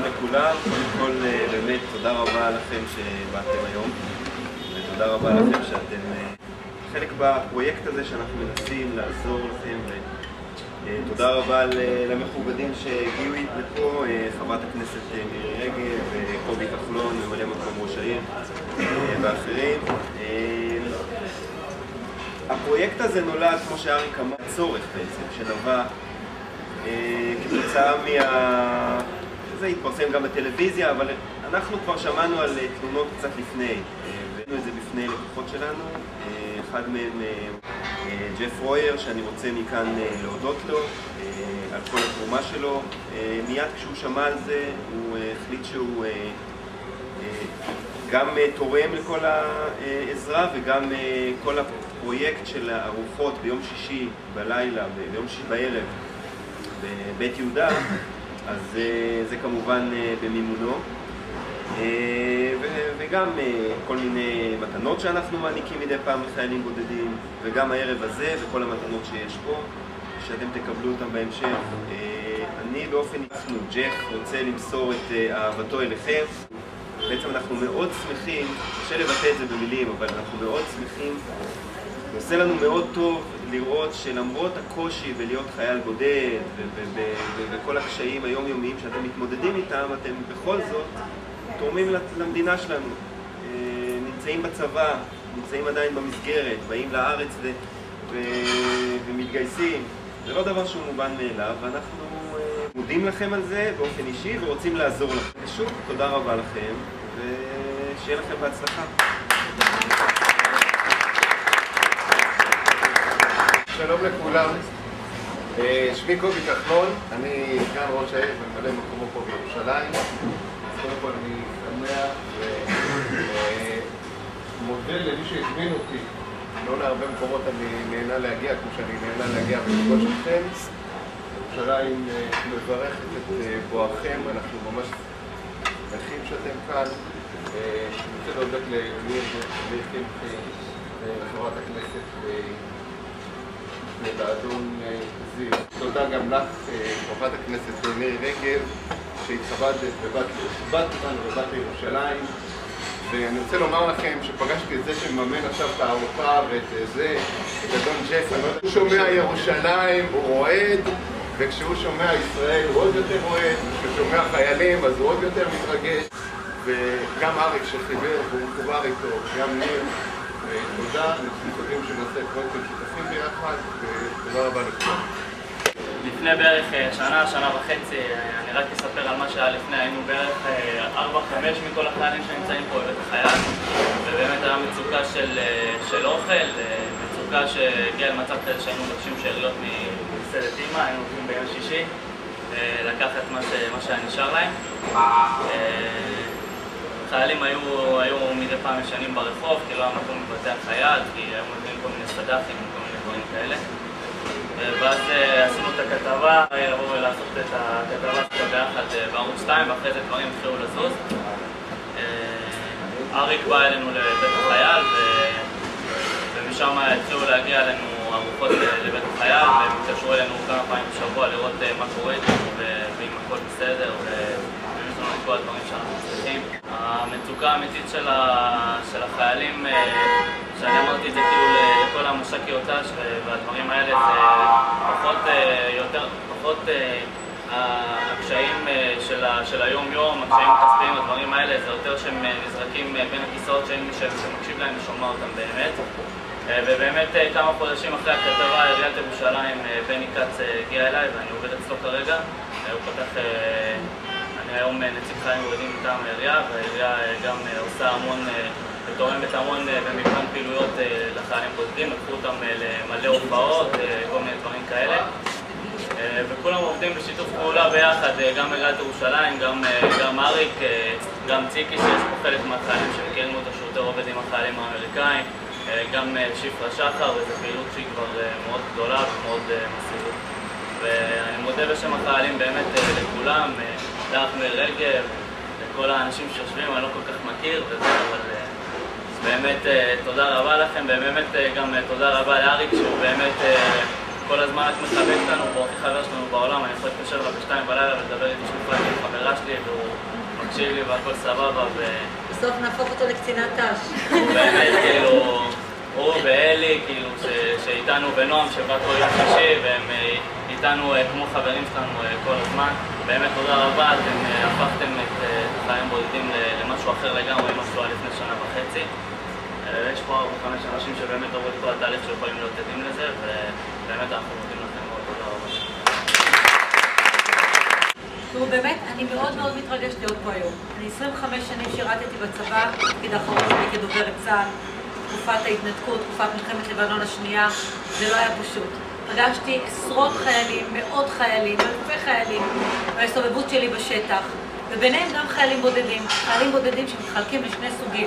שלום לכולם, קודם כל באמת תודה רבה לכם שבאתם היום ותודה רבה לכם שאתם חלק בפרויקט הזה שאנחנו מנסים לעזור לכם ותודה רבה למכובדים שהגיעו לפה, חברת הכנסת מירי רגב וקובי כחלון, ממלא מקום ראש העיר ואחרים. הפרויקט הזה נולד, כמו שאריק אמר, צורך בעצם, שנבע כתוצאה זה התפרסם גם בטלוויזיה, אבל אנחנו כבר שמענו על תלונות קצת לפני, והבאנו את זה בפני לקוחות שלנו. אחד מהם ג'ף רויר, שאני רוצה מכאן להודות לו על כל התרומה שלו. מיד כשהוא שמע על זה, הוא החליט שהוא גם תורם לכל העזרה וגם כל הפרויקט של הארוחות ביום שישי בלילה, ביום שישי בערב בבית יהודה, אז זה כמובן במימונו, וגם כל מיני מתנות שאנחנו מעניקים מדי פעם לחיילים בודדים, וגם הערב הזה וכל המתנות שיש פה שאתם תקבלו אותם בהמשך. אני באופן עצמו, ג'ף, רוצה למסור את אהבתו אליכם. בעצם אנחנו מאוד שמחים, קשה לבטא את זה במילים, אבל אנחנו מאוד שמחים, עושה לנו מאוד טוב לראות שלמרות הקושי בלהיות חייל בודד וכל הקשיים היומיומיים שאתם מתמודדים איתם, אתם בכל זאת תורמים למדינה שלנו. נמצאים בצבא, נמצאים עדיין במסגרת, באים לארץ ומתגייסים. זה לא דבר שהוא מובן מאליו, ואנחנו מודים לכם על זה באופן אישי ורוצים לעזור לכם. שוב, תודה רבה לכם, ושיהיה לכם בהצלחה. שלום לכולם, שמי קובי כחלון, אני סגן ראש העיר וממלא מקומו פה בירושלים. אז קודם כל אני שמח ומודה למי שהזמין אותי. לא להרבה מקומות אני נהנה להגיע כמו שאני נהנה להגיע ולפגוש אתכם. ירושלים מברכת את בואכם, אנחנו ממש שמחים שאתם כאן. אני רוצה להודות לניר קמחי, לחברת הכנסת לאדון זיו. תודה גם לך, חברת הכנסת מירי רגב, שהתכבדת ובאת לירושלים. ואני רוצה לומר לכם שפגשתי את זה שמממן עכשיו את הארוחה ואת זה, את אדון ג'ף. הוא שומע ירושלים, הוא רועד, וכשהוא שומע ישראל הוא עוד יותר רועד, וכשהוא שומע חיילים אז הוא עוד יותר מתרגש. וגם אריק שחיבר והוא מחובר איתו, גם ניר. תודה, אנחנו מקווים שנעשה פרויקטים שותפים ביחד, ותודה רבה לכולם. לפני בערך שנה וחצי, אני רק אספר על מה שהיה לפני, היינו בערך 4-5 מכל החיילים שנמצאים פה בבית החייל, ובאמת היה מצוקה של אוכל, מצוקה שהגיעה למצב כזה שהיינו מבקשים שאריות מסעדת אמא, היינו הולכים ביום שישי לקחת מה שהיה נשאר להם. חיילים היו מדי פעם ישנים ברחוב, כי לא היה מקום לבתי החייל, כי היו מביאים כל מיני סד"כים וכל מיני דברים כאלה. ואז עשינו את הכתבה, לבוא ולעשות את הכתבה ביחד בערוץ 2, ואחרי זה דברים התחילו לזוז. אריק בא אלינו לבית החייל, ומשם התחילו להגיע אלינו ארוחות לבית החייל, והם התקשרו אלינו כמה פעמים בשבוע לראות מה קורה איתנו, ואם הכל בסדר, ובאמת לנו את כל הדברים שאנחנו צריכים. המצוקה האמיתית של החיילים, שאני אמרתי את זה כאילו לכל המש"קיות והדברים האלה, זה פחות הקשיים של היום-יום, הקשיים הכספיים, הדברים האלה, זה יותר שהם נזרקים בין הכיסאות שאין מי שמקשיב להם ושומע אותם באמת. ובאמת כמה חודשים אחרי הכתבה, עיריית ירושלים, בני כץ הגיע אליי ואני עובד אצלו כרגע. הוא פתח, אני היום נציג חיילים בודדים מטעם העירייה, והעירייה גם עושה המון, ותורמת המון במגוון פעילויות לחיילים בודדים, לקחו אותם למלא הופעות, כל מיני דברים כאלה. וכולם עובדים בשיתוף פעולה ביחד, גם עיריית ירושלים, גם אריק, גם ציקי, שיש פה חלק מהחיילים שמכירים אותו שהוא יותר עובד עם החיילים האמריקאים, גם שיפרה שחר, וזו פעילות שהיא כבר מאוד גדולה ומאוד מסיבית. ואני מודה בשם החיילים באמת לכולם, לך ורגב, לכל האנשים שיושבים, אני לא כל כך מכיר וזה, אבל באמת תודה רבה לכם, ובאמת גם תודה רבה לאריק שהוא באמת כל הזמן רק מחבק אותנו, הוא הכי חבר שלנו בעולם. אני יכול להתקשר לה ב2 בלילה ולדבר איתי שהוא חברה שלי אותי והוא מקשיב לי והכל סבבה. בסוף נהפוך אותו לקצינת ת"ש. הוא באמת, כאילו, הוא ואלי, כאילו, שאיתנו ונועם, שבא כל יום שישי, והם איתנו כמו חברים שלנו כל הזמן. באמת תודה רבה, אתם הפכתם את חיים בודדים למשהו אחר לגמרי, משהו לפני שנה וחצי. יש פה 5 אנשים שבאמת עוברו את כל התהליך שיכולים להיות עדים לזה, ובאמת אנחנו מודים לכם מאוד, תודה רבה. תראו, באמת, אני מאוד מאוד מתרגשת להיות פה היום. אני 25 שנים שירתתי בצבא, תפקיד האחרון שלי כדוברת צה"ל, תקופת ההתנתקות, תקופת מלחמת לבנון השנייה, זה לא היה פשוט. פגשתי עשרות חיילים, מאות חיילים, אלפי חיילים, בהסתובבות שלי בשטח, וביניהם גם חיילים בודדים שמתחלקים לשני סוגים.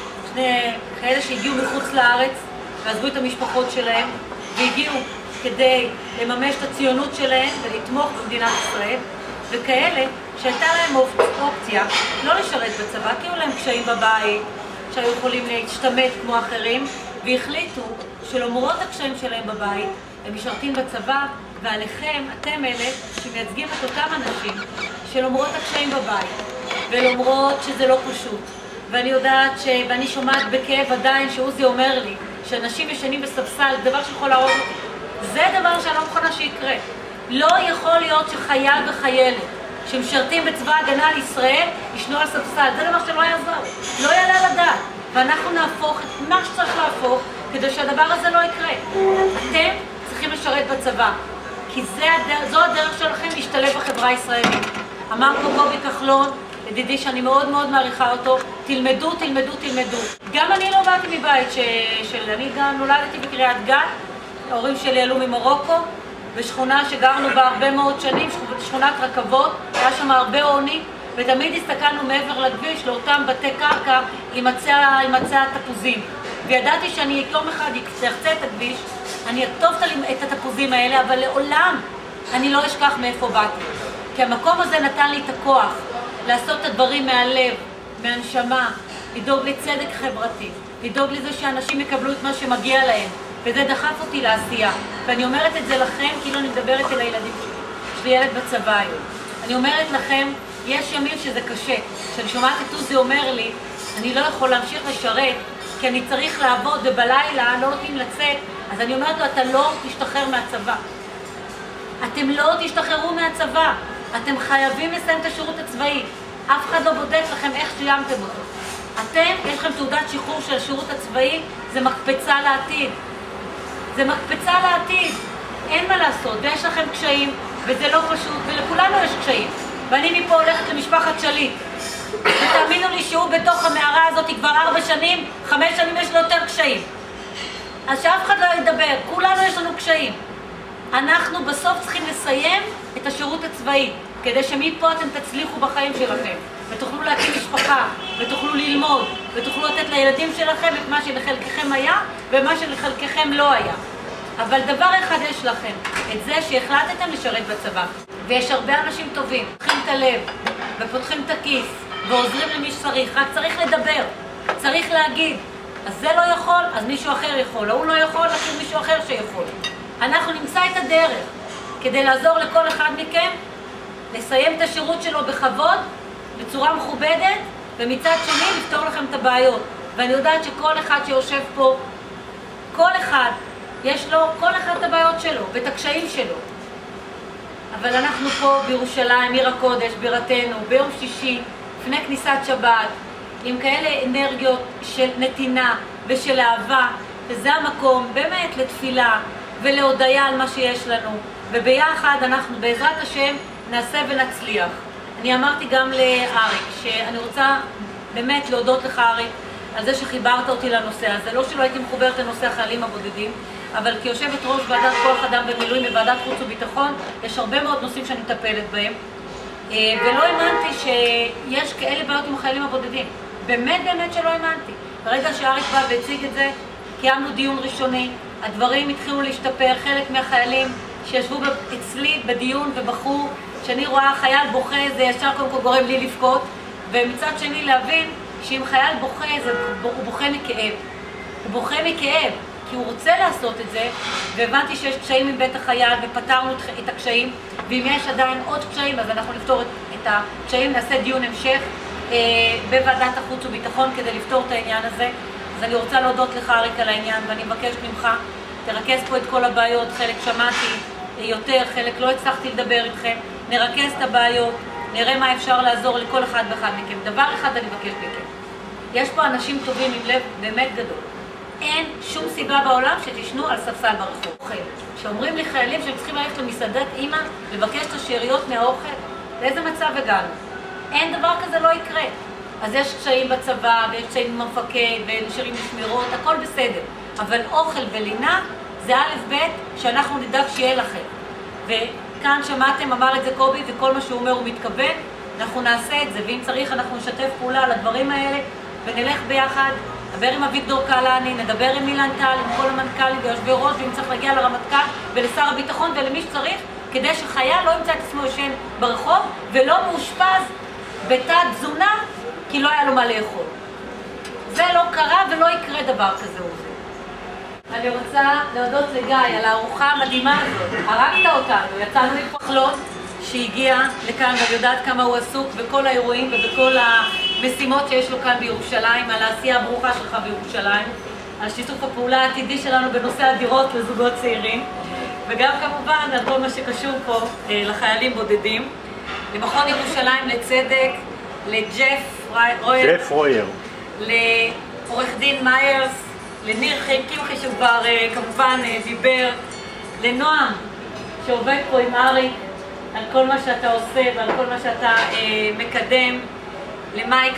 כאלה שהגיעו מחוץ לארץ ועזבו את המשפחות שלהם והגיעו כדי לממש את הציונות שלהם ולתמוך במדינת ישראל, וכאלה שהייתה להם אופציה לא לשרת בצבא כי היו להם קשיים בבית, שהיו יכולים להשתמט כמו אחרים, והחליטו שלמרות הקשיים שלהם בבית הם משרתים בצבא, ועליכם, אתם אלה שמייצגים את אותם אנשים שלמרות הקשיים בבית ולמרות שזה לא פשוט, ואני יודעת ואני שומעת בכאב עדיין שעוזי אומר לי שאנשים ישנים בספסל, דבר שיכול להרוג אותי. זה דבר שאני לא מוכנה שיקרה. לא יכול להיות שחייל וחיילת שמשרתים בצבא הגנה על ישראל ישנו על ספסל. זה דבר שלא יעזור. לא יעלה על הדעת. ואנחנו נהפוך את מה שצריך להפוך כדי שהדבר הזה לא יקרה. אתם צריכים לשרת בצבא, כי זו הדרך שלכם להשתלב בחברה הישראלית. אמר פה קובי כחלון, ידידי שאני מאוד מאוד מעריכה אותו, תלמדו, תלמדו, תלמדו. גם אני לא באתי מבית אני גם נולדתי בקריית גת, ההורים שלי עלו ממרוקו, בשכונה שגרנו בה הרבה מאוד שנים, שכונת רכבות, היה שם הרבה עוני, ותמיד הסתכלנו מעבר לכביש לאותם בתי קרקע עם עצי התפוזים. וידעתי שאני יום אחד אקצה את הכביש, אני אכתוב את התפוזים האלה, אבל לעולם אני לא אשכח מאיפה באתי. כי המקום הזה נתן לי את הכוח לעשות את הדברים מהלב, מהנשמה, לדאוג לצדק חברתי, לדאוג לזה שאנשים יקבלו את מה שמגיע להם, וזה דחף אותי לעשייה. ואני אומרת את זה לכם כאילו אני מדברת אל הילדים שלי. יש לי ילד בצבא היום. אני אומרת לכם, יש ימים שזה קשה. כשאני שומעת את עוזי אומר לי, אני לא יכול להמשיך לשרת, כי אני צריך לעבוד ובלילה לא נותנים לצאת, אז אני אומרת לו, אתה לא תשתחרר מהצבא. אתם לא תשתחררו מהצבא. אתם חייבים לסיים את השירות הצבאי. אף אחד לא בודק לכם איך סיימתם אותו. אתם, יש לכם תעודת שחרור של השירות הצבאי, זה מקפצה לעתיד. זה מקפצה לעתיד. אין מה לעשות, ויש לכם קשיים, וזה לא פשוט, ולכולנו יש קשיים. ואני מפה הולכת למשפחת שליט. ותאמינו לי שהוא בתוך המערה הזאת כבר 4 שנים, 5 שנים יש לו יותר קשיים. אז שאף אחד לא ידבר, כולנו יש לנו קשיים. אנחנו בסוף צריכים לסיים את השירות הצבאי, כדי שמפה אתם תצליחו בחיים שלכם, ותוכלו להקים משפחה, ותוכלו ללמוד, ותוכלו לתת לילדים שלכם את מה שלחלקכם היה, ומה שלחלקכם לא היה. אבל דבר אחד יש לכם, את זה שהחלטתם לשרת בצבא. ויש הרבה אנשים טובים, פותחים את הלב, ופותחים את הכיס, ועוזרים למי שצריך, רק צריך לדבר, צריך להגיד. אז זה לא יכול, אז מישהו אחר יכול, או הוא לא יכול, אז מישהו אחר שיכול. אנחנו נמצא את הדרך כדי לעזור לכל אחד מכם לסיים את השירות שלו בכבוד, בצורה מכובדת, ומצד שני לפתור לכם את הבעיות. ואני יודעת שכל אחד שיושב פה, כל אחד, יש לו כל אחד את הבעיות שלו ואת הקשיים שלו. אבל אנחנו פה בירושלים, עיר הקודש, בירתנו, ביום שישי, לפני כניסת שבת, עם כאלה אנרגיות של נתינה ושל אהבה, וזה המקום באמת לתפילה ולהודיה על מה שיש לנו, וביחד אנחנו בעזרת השם נעשה ונצליח. אני אמרתי גם לאריק שאני רוצה באמת להודות לך אריק על זה שחיברת אותי לנושא הזה, לא שלא הייתי מחוברת לנושא החיילים הבודדים, אבל כיושבת ראש ועדת כוח אדם במילואים בוועדת חוץ וביטחון, יש הרבה מאוד נושאים שאני מטפלת בהם, ולא האמנתי שיש כאלה בעיות עם החיילים הבודדים. באמת שלא האמנתי. ברגע שאריק בא והציג את זה, קיימנו דיון ראשוני, הדברים התחילו להשתפר, חלק מהחיילים שישבו אצלי בדיון ובחרו, שאני רואה חייל בוכה, זה ישר קודם כל גורם לי לבכות, ומצד שני להבין שאם חייל בוכה, הוא בוכה מכאב. הוא בוכה מכאב, כי הוא רוצה לעשות את זה, והבנתי שיש קשיים עם בית החייל, ופתרנו את הקשיים, ואם יש עדיין עוד קשיים, אז אנחנו נפתור את את הקשיים, נעשה דיון המשך בוועדת החוץ וביטחון כדי לפתור את העניין הזה. אז אני רוצה להודות לך אריק על העניין, ואני מבקש ממך, תרכז פה את כל הבעיות, חלק שמעתי יותר, חלק לא הצלחתי לדבר איתכם, נרכז את הבעיות, נראה מה אפשר לעזור לכל אחד ואחד מכם. דבר אחד אני מבקש מכם, יש פה אנשים טובים עם לב באמת גדול. אין שום סיבה בעולם שתשנו על ספסל ברחוב. שאומרים לי חיילים שהם צריכים ללכת למסעדת אמא לבקש את השאריות מהאוכל, לאיזה מצב הגענו? אין דבר כזה, לא יקרה. אז יש קשיים בצבא, ויש קשיים עם המפקד, ונשארים משמירות, הכל בסדר. אבל אוכל ולינה זה א' ב' שאנחנו נדאג שיהיה לכם. וכאן שמעתם, אמר את זה קובי, וכל מה שהוא אומר הוא מתכוון, אנחנו נעשה את זה, ואם צריך אנחנו נשתף פעולה על הדברים האלה, ונלך ביחד, נדבר עם אביגדור קהלני, נדבר עם אילן טל, עם כל המנכ"לים ויושבי ראש, ואם צריך להגיע לרמטכ"ל ולשר הביטחון ולמי שצריך, כדי שחייל לא ימצא את עצמו ישן ברחוב ולא מאושפז בתת תזונה כי לא היה לו מה לאכול. זה לא קרה ולא יקרה דבר כזה וזה. אני רוצה להודות לגיא על הארוחה המדהימה הזאת. הרגת אותנו, יצאנו מפחלות שהגיע לכאן ואני יודעת כמה הוא עסוק בכל האירועים ובכל המשימות שיש לו כאן בירושלים, על העשייה הברוכה שלך בירושלים, על שיתוף הפעולה העתידי שלנו בנושא הדירות לזוגות צעירים, וגם כמובן על כל מה שקשור פה לחיילים בודדים, למכון ירושלים לצדק, לג'ף רויר, לעורך דין מיירס, לניר קמחי שהוא כבר כמובן דיבר, לנועם שעובד פה עם אריק על כל מה שאתה עושה ועל כל מה שאתה מקדם, למייק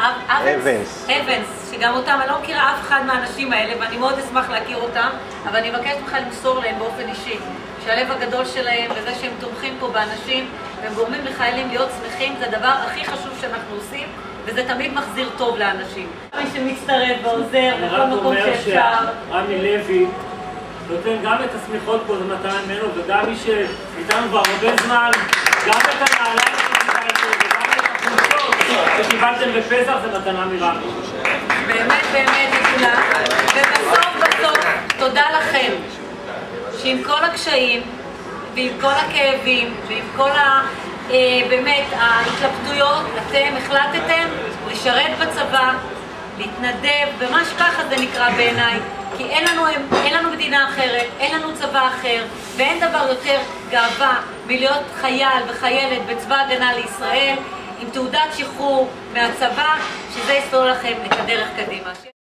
אבנס, שגם אותם, אני לא מכירה אף אחד מהאנשים האלה ואני מאוד אשמח להכיר אותם, אבל אני מבקשת ממך למסור להם באופן אישי שהלב הגדול שלהם וזה שהם תומכים פה באנשים והם גורמים לחיילים להיות שמחים, זה הדבר הכי חשוב שאנחנו עושים וזה תמיד מחזיר טוב לאנשים. מי שמצטרף ועוזר בכל מקום שאפשר. אני רק אומר שרמי לוי נותן גם את השמיכות פה, זה מתנה ממנו, וגם מי שאיתנו כבר הרבה זמן, גם את הנעליים שקיבלתם וגם את החולצות שקיבלתם בפסח, זה מתנה מרמי. באמת באמת לכולם. ובסוף תודה לכם שעם כל הקשיים ועם כל הכאבים ועם כל באמת ההתלבטויות, אתם החלטתם לשרת בצבא, להתנדב, ממש ככה זה נקרא בעיניי, כי אין לנו מדינה אחרת, אין לנו צבא אחר, ואין דבר יותר גאווה מלהיות חייל וחיילת בצבא הגנה לישראל עם תעודת שחרור מהצבא, שזה יסתור לכם את הדרך קדימה.